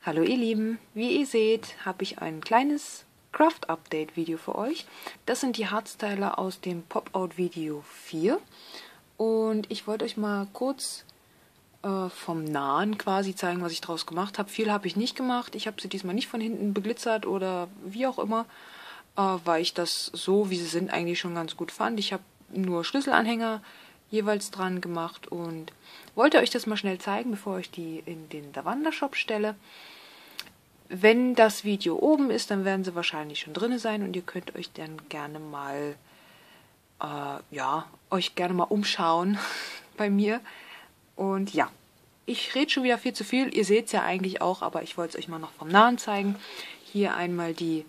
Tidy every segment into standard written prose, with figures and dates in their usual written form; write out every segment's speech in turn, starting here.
Hallo ihr Lieben, wie ihr seht, habe ich ein kleines Craft-Update-Video für euch. Das sind die Herzteile aus dem Pop-Out-Video 4 und ich wollte euch mal kurz vom Nahen quasi zeigen, was ich daraus gemacht habe. Viel habe ich nicht gemacht, ich habe sie diesmal nicht von hinten beglitzert oder wie auch immer, weil ich das so, wie sie sind, eigentlich schon ganz gut fand. Ich habe nur Schlüsselanhänger jeweils dran gemacht und wollte euch das mal schnell zeigen, bevor ich die in den Lavanda-Shop stelle. Wenn das Video oben ist, dann werden sie wahrscheinlich schon drin sein und ihr könnt euch dann gerne mal, euch gerne mal umschauen bei mir. Und ja, ich rede schon wieder viel zu viel. Ihr seht es ja eigentlich auch, aber ich wollte es euch mal noch vom Nahen zeigen. Hier einmal die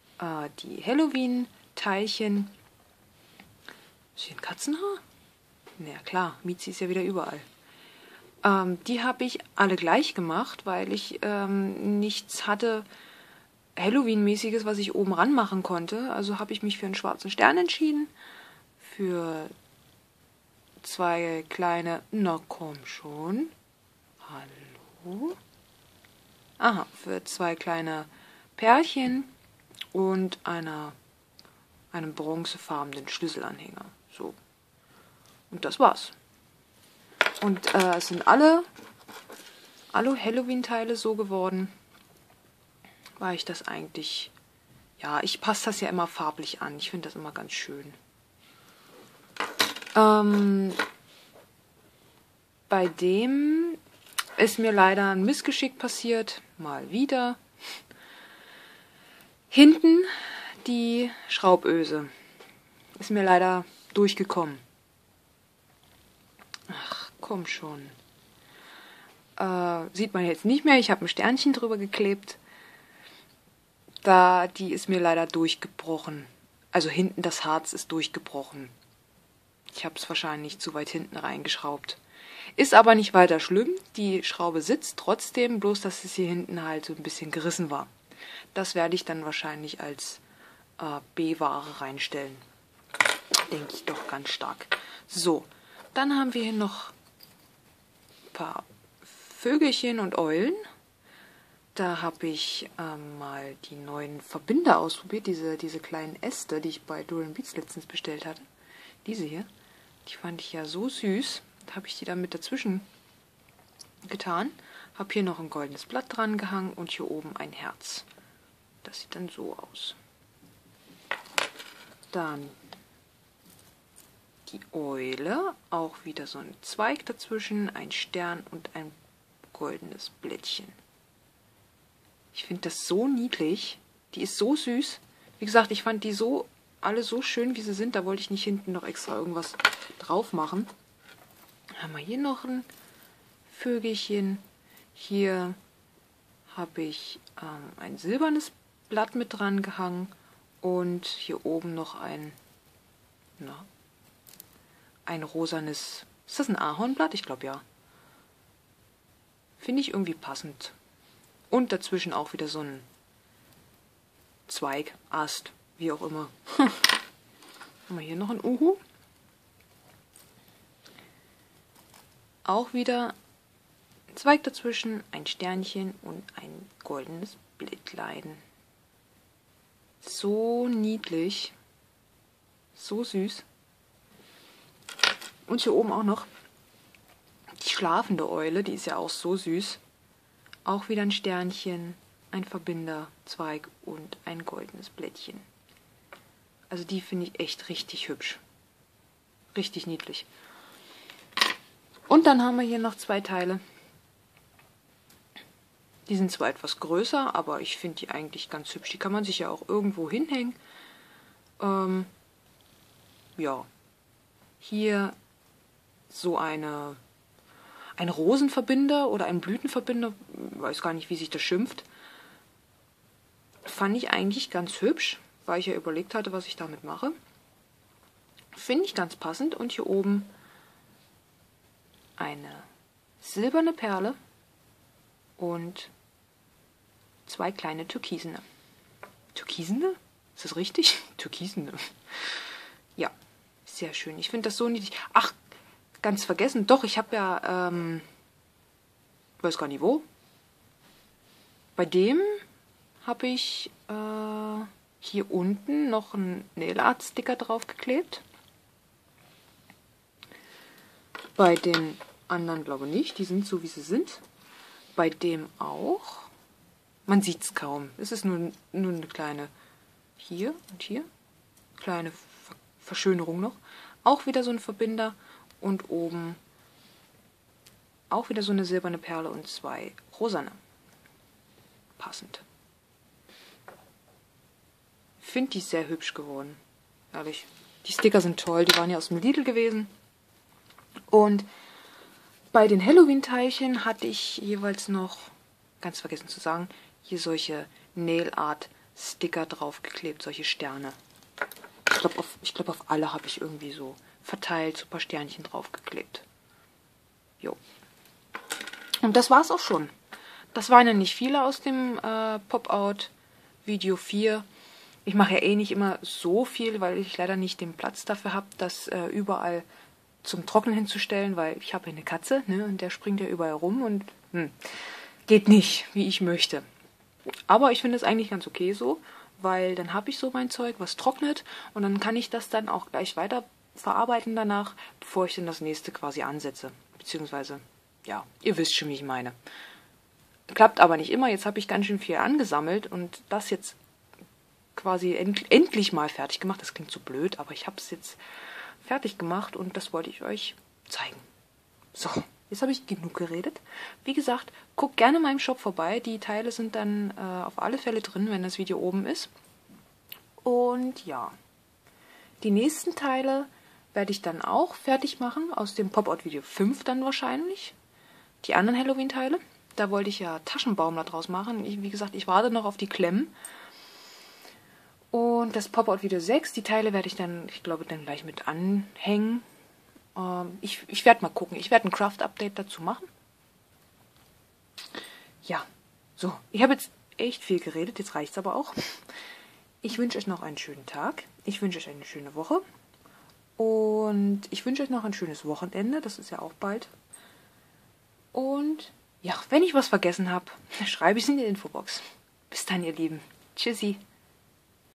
Halloween-Teilchen. Ist hier ein Katzenhaar? Na ja, klar, Mizi ist ja wieder überall. Die habe ich alle gleich gemacht, weil ich nichts hatte Halloween-mäßiges, was ich oben ran machen konnte. Also habe ich mich für einen schwarzen Stern entschieden. Für zwei kleine... Na komm schon. Hallo? Aha, für zwei kleine Perlchen und einem bronzefarbenen Schlüsselanhänger. So. Und das war's. Und es sind alle Halloween-Teile so geworden, weil ich das eigentlich... Ja, ich passe das ja immer farblich an. Ich finde das immer ganz schön. Bei dem ist mir leider ein Missgeschick passiert. Mal wieder. Hinten die Schrauböse ist mir leider durchgekommen. Ach, komm schon. Sieht man jetzt nicht mehr. Ich habe ein Sternchen drüber geklebt. Die ist mir leider durchgebrochen. Also hinten das Harz ist durchgebrochen. Ich habe es wahrscheinlich zu weit hinten reingeschraubt. Ist aber nicht weiter schlimm. Die Schraube sitzt trotzdem, bloß dass es hier hinten halt so ein bisschen gerissen war. Das werde ich dann wahrscheinlich als B-Ware reinstellen. Denke ich doch ganz stark. So, dann haben wir hier noch ein paar Vögelchen und Eulen. Da habe ich mal die neuen Verbinder ausprobiert, diese kleinen Äste, die ich bei Duran Beats letztens bestellt hatte. Diese hier, die fand ich ja so süß. Da habe ich die dann mit dazwischen getan. Habe hier noch ein goldenes Blatt dran gehangen und hier oben ein Herz. Das sieht dann so aus. Dann die Eule, auch wieder so ein Zweig dazwischen, ein Stern und ein goldenes Blättchen. Ich finde das so niedlich. Die ist so süß. Wie gesagt, ich fand die alle so schön, wie sie sind. Da wollte ich nicht hinten noch extra irgendwas drauf machen. Dann haben wir hier noch ein Vögelchen. Hier habe ich ein silbernes Blatt mit dran gehangen. Und hier oben noch ein rosanes... Ist das ein Ahornblatt? Ich glaube ja. Finde ich irgendwie passend. Und dazwischen auch wieder so ein Zweig, Ast, wie auch immer. Haben wir hier noch ein Uhu. Auch wieder ein Zweig dazwischen, ein Sternchen und ein goldenes Blättlein. So niedlich. So süß. Und hier oben auch noch die schlafende Eule, die ist ja auch so süß. Auch wieder ein Sternchen, ein Verbinderzweig und ein goldenes Blättchen. Also die finde ich echt richtig hübsch. Richtig niedlich. Und dann haben wir hier noch zwei Teile. Die sind zwar etwas größer, aber ich finde die eigentlich ganz hübsch. Die kann man sich ja auch irgendwo hinhängen. Ja. Hier so ein Rosenverbinder oder ein Blütenverbinder, weiß gar nicht, wie sich das schimpft. Fand ich eigentlich ganz hübsch, weil ich ja überlegt hatte, was ich damit mache. Finde ich ganz passend. Und hier oben eine silberne Perle und zwei kleine Türkisene. Türkisene? Ist das richtig? Türkisene. Ja, sehr schön. Ich finde das so niedlich. Ach, ganz vergessen. Doch, ich habe ja, weiß gar nicht wo. Bei dem habe ich hier unten noch einen Nail Art Sticker draufgeklebt. Bei den anderen glaube ich nicht, die sind so wie sie sind. Bei dem auch. Man sieht es kaum. Es ist nur eine kleine hier und hier. Kleine Verschönerung noch. Auch wieder so ein Verbinder und oben auch wieder so eine silberne Perle und 2 rosane. Passend. Finde die sehr hübsch geworden. Ehrlich. Die Sticker sind toll. Die waren ja aus dem Lidl gewesen. Und bei den Halloween-Teilchen hatte ich jeweils noch, ganz vergessen zu sagen, hier solche Nail Art Sticker draufgeklebt, solche Sterne. Ich glaube, auf alle habe ich irgendwie so verteilt, so ein paar Sternchen draufgeklebt. Jo. Und das war's auch schon. Das waren ja nicht viele aus dem Pop-Out Video 4. Ich mache ja eh nicht immer so viel, weil ich leider nicht den Platz dafür habe, das überall zum Trocknen hinzustellen, weil ich habe eine Katze, ne, und der springt ja überall rum und geht nicht, wie ich möchte. Aber ich finde es eigentlich ganz okay so, weil dann habe ich so mein Zeug, was trocknet, und dann kann ich das dann auch gleich weiter verarbeiten danach, bevor ich dann das nächste quasi ansetze. Beziehungsweise, ja, ihr wisst schon, wie ich meine. Klappt aber nicht immer. Jetzt habe ich ganz schön viel angesammelt und das jetzt quasi endlich mal fertig gemacht. Das klingt so blöd, aber ich habe es jetzt fertig gemacht und das wollte ich euch zeigen. So, jetzt habe ich genug geredet. Wie gesagt, guckt gerne in meinem Shop vorbei. Die Teile sind dann auf alle Fälle drin, wenn das Video oben ist. Und ja, die nächsten Teile werde ich dann auch fertig machen, aus dem Pop-Out Video 5 dann wahrscheinlich. Die anderen Halloween-Teile. Da wollte ich ja Taschenbaumler draus machen. Wie gesagt, ich warte noch auf die Klemmen. Und das Pop-Out Video 6, die Teile werde ich dann, ich glaube, dann gleich mit anhängen. Ich werde mal gucken. Ich werde ein Craft-Update dazu machen. Ja, so. Ich habe jetzt echt viel geredet. Jetzt reicht es aber auch. Ich wünsche euch noch einen schönen Tag. Ich wünsche euch eine schöne Woche. Und ich wünsche euch noch ein schönes Wochenende. Das ist ja auch bald. Und ja, wenn ich was vergessen habe, schreibe ich es in die Infobox. Bis dann, ihr Lieben. Tschüssi.